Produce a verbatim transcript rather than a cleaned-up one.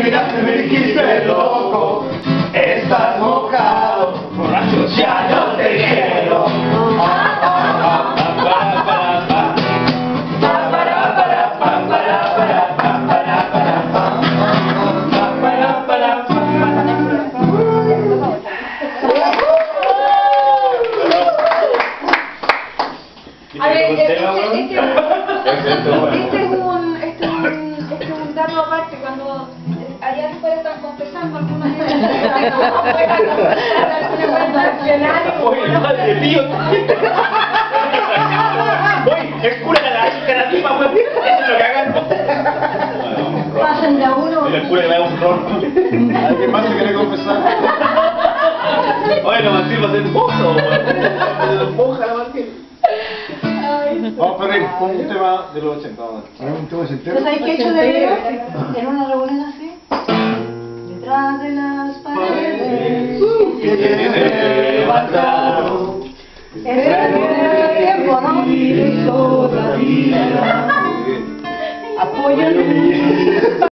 miraste, me dijiste loco. Estás mojado, borracho, ya no te quiero. A ver, este, este, este, este es un, este es un, este es un dato aparte cuando allá después están confesando algunas de Oye, madre mío. Oye, es cura de la caradima, pues. Eso es lo que hagan. Pasen de a uno. El cura le da un ron. ¿Alguien más se quiere confesar? Oye, la Martín va a ser mozo. Moja la Martín. Vamos a poner un tema de los ochenta. Un tema ochenta. ¿No sabéis qué he hecho de ver en una reunión así? Detrás de las paredes Que tiene levantado. Es el tiempo, ¿no? Y todavía Apoyo.